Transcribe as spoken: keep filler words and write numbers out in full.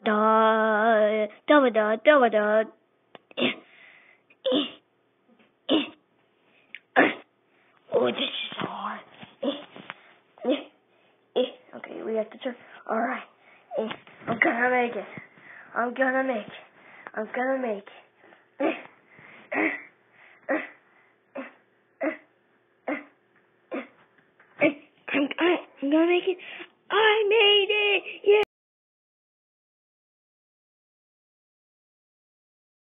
da da da da da. Oh, this is hard. Okay, we have to turn. All right, I'm gonna make it. I'm gonna make it. I'm gonna make it. I'm, I'm gonna make it. I made it. Yeah.